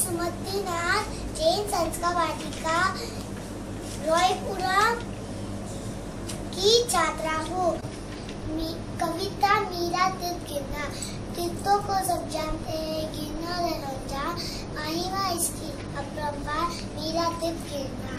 सुमति नाथ जैन संस्कार वाटिका रॉयपुरा की छात्रा हूँ। कविता मीरा तीर्थ गिरना। तीर्थों को सब जानते हैं, गिरना रंजा महिमा इसकी अपरंपार मीरा तीर्थ गिरना।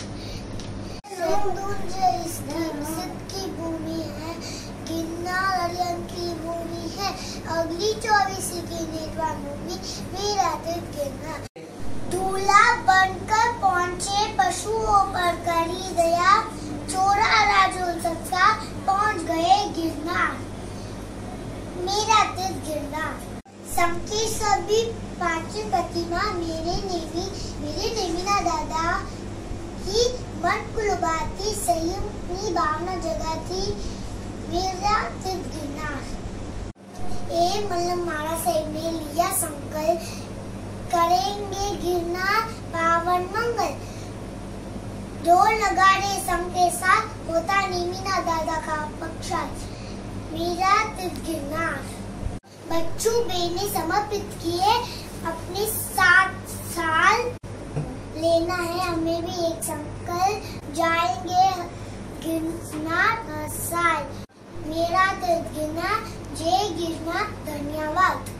सिद्ध की भूमि है, गिरनार अरियन की भूमि है, अगली 24 की निर्वाण भूमि मीरा तीर्थ गिरना। दूल्हा बनकर पहुँचे पशुओं पर करी दया, चोरा राजोल संस्कार पहुँच गए गिरनार मीरा तीर्थ गिरनार। सबकी सभी पांच प्रतिमा मेरे नेमी ना दादा ही मन को लुभाती, संयमी भावना जगाती मीरा तीर्थ गिरनार। मल्लमाड़ा साहिब ने लिया संकल्प, करेंगे गिरनार पावन मंगल। ढोल नगाड़े संग के साथ होता नेमिना दादा का पक्षाल मीरा तीर्थ गिरनार। बच्चू बे ने समर्पित किए अपने 7 साल, लेना है हमें भी एक संकल्प, जाएंगे गिरनार हर साल मीरा तीर्थ गिरनार। जय गिरनार। धन्यवाद।